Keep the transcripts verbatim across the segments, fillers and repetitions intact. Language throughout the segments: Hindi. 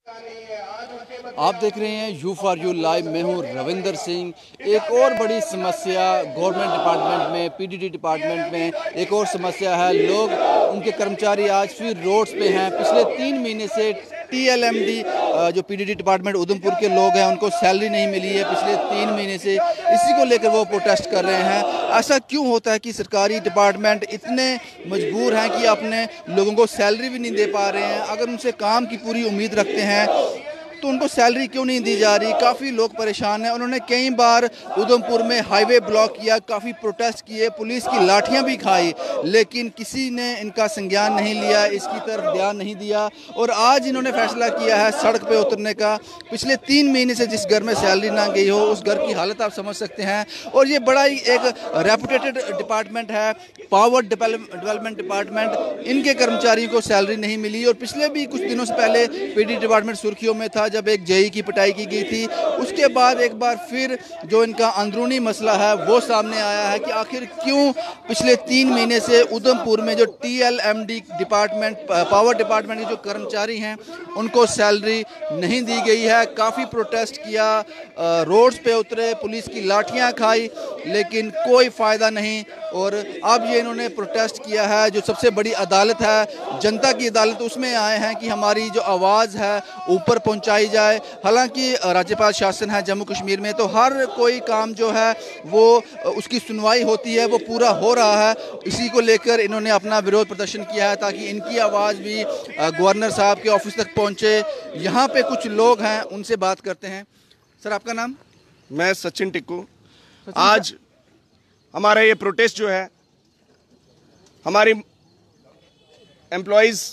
आप देख रहे हैं यू फॉर यू लाइव। मैं हूं रविंदर सिंह। एक और बड़ी समस्या गवर्नमेंट डिपार्टमेंट में, पीडीडी डिपार्टमेंट में एक और समस्या है। लोग, उनके कर्मचारी आज फिर रोड्स पे हैं। पिछले तीन महीने से टीएलएमडी जो पीडीडी डिपार्टमेंट उधमपुर के लोग हैं, उनको सैलरी नहीं मिली है पिछले तीन महीने से। इसी को लेकर वो प्रोटेस्ट कर रहे हैं। ऐसा क्यों होता है कि सरकारी डिपार्टमेंट इतने मजबूर हैं कि अपने लोगों को सैलरी भी नहीं दे पा रहे हैं? अगर उनसे काम की पूरी उम्मीद रखते हैं तो उनको सैलरी क्यों नहीं दी जा रही? काफ़ी लोग परेशान हैं। उन्होंने कई बार उधमपुर में हाईवे ब्लॉक किया, काफ़ी प्रोटेस्ट किए, पुलिस की लाठियां भी खाई, लेकिन किसी ने इनका संज्ञान नहीं लिया, इसकी तरफ ध्यान नहीं दिया। और आज इन्होंने फैसला किया है सड़क पे उतरने का। पिछले तीन महीने से जिस घर में सैलरी ना गई हो, उस घर की हालत आप समझ सकते हैं। और ये बड़ा ही एक रेपुटेटेड डिपार्टमेंट है, पावर डेवलपमेंट डिपार्टमेंट। इनके कर्मचारियों को सैलरी नहीं मिली। और पिछले भी कुछ दिनों से पहले पीडी डिपार्टमेंट सुर्खियों में था जब एक जेई की पिटाई की गई थी। उसके बाद एक बार फिर जो इनका अंदरूनी मसला है वो सामने आया है कि आखिर क्यों पिछले तीन महीने से उधमपुर में जो टीएलएमडी डिपार्टमेंट, पावर डिपार्टमेंट के जो कर्मचारी हैं, उनको सैलरी नहीं दी गई है। काफ़ी प्रोटेस्ट किया, रोड्स पे उतरे, पुलिस की लाठियां खाई, लेकिन कोई फ़ायदा नहीं। और अब ये इन्होंने प्रोटेस्ट किया है। जो सबसे बड़ी अदालत है, जनता की अदालत, उसमें आए हैं कि हमारी जो आवाज़ है ऊपर पहुंचाई जाए। हालांकि राज्यपाल शासन है जम्मू कश्मीर में, तो हर कोई काम जो है वो उसकी सुनवाई होती है, वो पूरा हो रहा है। इसी को लेकर इन्होंने अपना विरोध प्रदर्शन किया है ताकि इनकी आवाज़ भी गवर्नर साहब के ऑफिस तक पहुंचे। यहाँ पे कुछ लोग हैं, उनसे बात करते हैं। सर, आपका नाम? मैं सचिन टिक्कू। आज हमारा ये प्रोटेस्ट जो है, हमारी एम्प्लॉयज़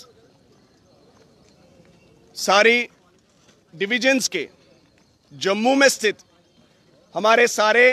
सारी डिविजन्स के जम्मू में स्थित हमारे सारे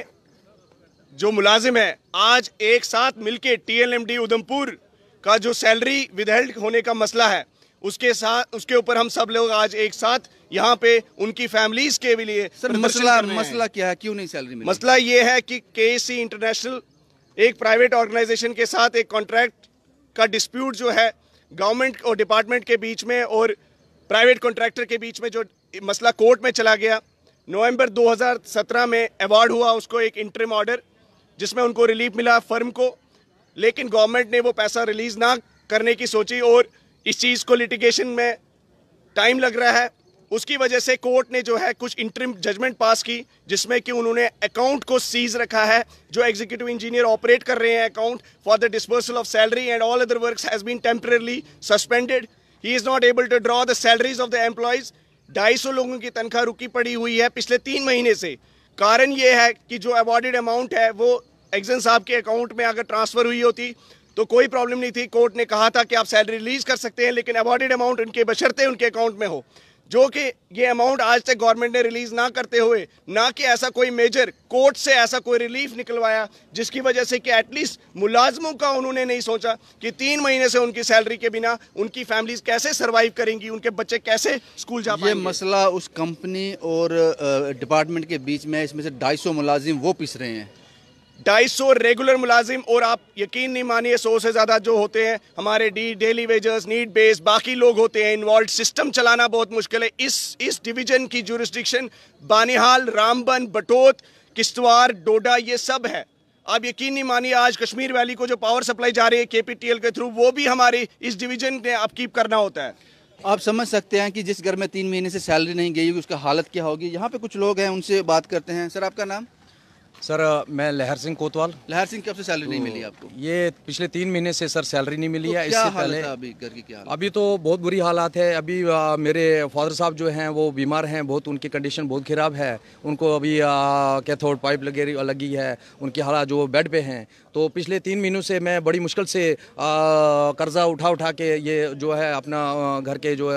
जो मुलाजिम हैं, आज एक साथ मिलके टीएलएमडी उधमपुर का जो सैलरी विदहेल्ड होने का मसला है, उसके साथ उसके ऊपर हम सब लोग आज एक साथ यहाँ पे उनकी फैमिलीज के भी लिए। सर, मसला मसला क्या है? क्यों नहीं सैलरी मिली? मसला ये है कि केएससी इंटरनेशनल एक प्राइवेट ऑर्गेनाइजेशन के साथ एक कॉन्ट्रैक्ट का डिस्प्यूट जो है गवर्नमेंट और डिपार्टमेंट के बीच में और प्राइवेट कॉन्ट्रैक्टर के बीच में, जो मसला कोर्ट में चला गया। नवंबर दो हज़ार सत्रह में अवार्ड हुआ उसको एक इंटरिम ऑर्डर, जिसमें उनको रिलीफ मिला फर्म को, लेकिन गवर्नमेंट ने वो पैसा रिलीज ना करने की सोची और इस चीज़ को लिटिगेशन में टाइम लग रहा है। उसकी वजह से कोर्ट ने जो है कुछ इंटरिम जजमेंट पास की, जिसमें कि उन्होंने अकाउंट को सीज रखा है। जो एग्जीक्यूटिव इंजीनियर ऑपरेट कर रहे हैं account for the disbursal of salary and all other works has been temporarily suspended. He is not able to draw the salaries of the employees. ढाई सौ लोगों की तनख्वाह रुकी पड़ी हुई है पिछले तीन महीने से। कारण ये है कि जो अवॉर्डेड अमाउंट है वो एग्जन साहब के अकाउंट में अगर ट्रांसफर हुई होती तो कोई प्रॉब्लम नहीं थी। कोर्ट ने कहा था कि आप सैलरी रिलीज कर सकते हैं, लेकिन अवॉर्डेड अमाउंट उनके बशर्ते उनके अकाउंट में हो, जो कि ये अमाउंट आज तक गवर्नमेंट ने रिलीज ना करते हुए, ना कि ऐसा कोई मेजर कोर्ट से ऐसा कोई रिलीफ निकलवाया, जिसकी वजह से कि एटलीस्ट मुलाजमों का उन्होंने नहीं सोचा कि तीन महीने से उनकी सैलरी के बिना उनकी फैमिलीज कैसे सर्वाइव करेंगी, उनके बच्चे कैसे स्कूल जा पाएंगे। ये मसला उस कंपनी और डिपार्टमेंट के बीच में, इसमें से ढाई सौ मुलाजिम वो पिस रहे हैं। ढाई सौ रेगुलर मुलाजिम, और आप यकीन नहीं मानिए सौ से ज़्यादा जो होते हैं हमारे d daily wagers, need base, बाकी लोग होते हैं इन्वॉल्व। सिस्टम चलाना बहुत मुश्किल है। इस इस डिवीजन की जुरिस्डिक्शन बानिहाल, रामबन, बटोत, किश्तवाड़, डोडा, ये सब है। आप यकीन नहीं मानिए आज कश्मीर वैली को जो पावर सप्लाई जा रही है केपीटीएल के थ्रू, वो भी हमारी इस डिवीजन ने अपकीप करना होता है। आप समझ सकते हैं कि जिस घर में तीन महीने से सैलरी नहीं गई होगी उसका हालत क्या होगी। यहाँ पे कुछ लोग हैं, उनसे बात करते हैं। सर, आपका नाम? सर, मैं लहर सिंह कोतवाल। लहर सिंह, कब से सैलरी नहीं मिली आपको? ये पिछले तीन महीने से सर सैलरी नहीं मिली तो है। क्या इससे पहले अभी घर की क्या हालत? अभी तो बहुत बुरी हालात है। अभी आ, मेरे फादर साहब जो हैं वो बीमार हैं, बहुत उनकी कंडीशन बहुत ख़राब है। उनको अभी कैथोड पाइप लगे लगी है, उनकी हालात जो बेड पे हैं। तो पिछले तीन महीनों से मैं बड़ी मुश्किल से कर्ज़ा उठा उठा के ये जो है अपना घर के जो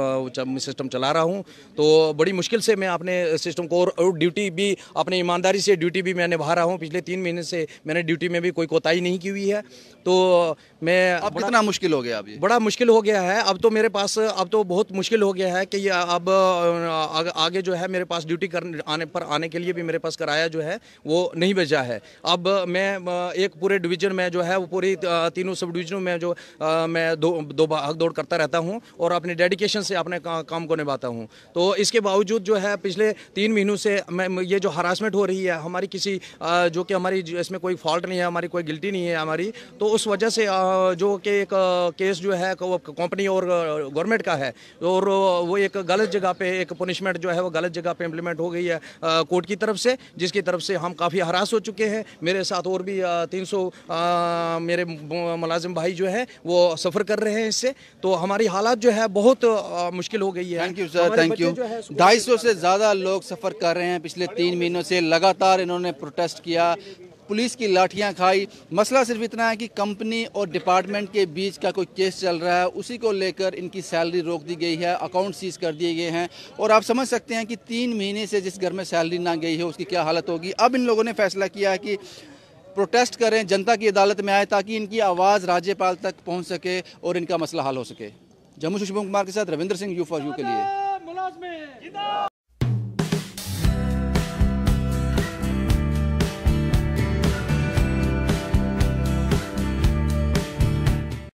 है सिस्टम चला रहा हूँ। तो बड़ी मुश्किल से मैं अपने सिस्टम को, और ड्यूटी भी अपनी ईमानदारी से ड्यूटी भी मैं निभा रहा हूँ। पिछले तीन महीने से मैंने ड्यूटी में भी कोई कोताही नहीं की हुई है। तो मैं अब कितना मुश्किल हो गया? अभी बड़ा मुश्किल हो गया है। अब तो मेरे पास अब तो बहुत मुश्किल हो गया है कि ये अब आग, आगे जो है मेरे पास ड्यूटी करने आने पर आने के लिए भी मेरे पास किराया जो है वो नहीं बचा है। अब मैं एक पूरे डिवीजन में जो है वो पूरी तीनों सब डिवीजनों में जो मैं दो दो भाग दौड़ करता रहता हूँ और अपने डेडिकेशन से अपने का, काम को निभाता हूँ। तो इसके बावजूद जो है पिछले तीन महीनों से मैं ये जो हरासमेंट हो रही है हमारी किसी जो कि हमारी इसमें कोई फॉल्ट नहीं है, हमारी कोई गिल्टी नहीं है हमारी, तो उस वजह से जो कि एक केस जो है कंपनी और गवर्नमेंट का है और वो एक गलत जगह पे एक पनिशमेंट जो है वो गलत जगह पे इम्प्लीमेंट हो गई है कोर्ट की तरफ से, जिसकी तरफ से हम काफ़ी हरास हो चुके हैं। मेरे साथ और भी तीन सौ मेरे मुलाजिम भाई जो है वो सफ़र कर रहे हैं इससे। तो हमारी हालात जो है बहुत मुश्किल हो गई है। Thank you sir, thank you. ढाई सौ से ज़्यादा लोग सफ़र कर रहे हैं। पिछले तीन महीनों से लगातार इन्होंने प्रोटेस्ट किया, पुलिस की लाठियां खाई। मसला सिर्फ इतना है कि कंपनी और डिपार्टमेंट के बीच का कोई केस चल रहा है, उसी को लेकर इनकी सैलरी रोक दी गई है, अकाउंट सीज कर दिए गए हैं। और आप समझ सकते हैं कि तीन महीने से जिस घर में सैलरी ना गई है उसकी क्या हालत होगी। अब इन लोगों ने फैसला किया है कि प्रोटेस्ट करें, जनता की अदालत में आए ताकि इनकी आवाज़ राज्यपाल तक पहुँच सके और इनका मसला हल हो सके। जम्मू से शुभम कुमार के साथ Ravinder Singh, you for you के लिए।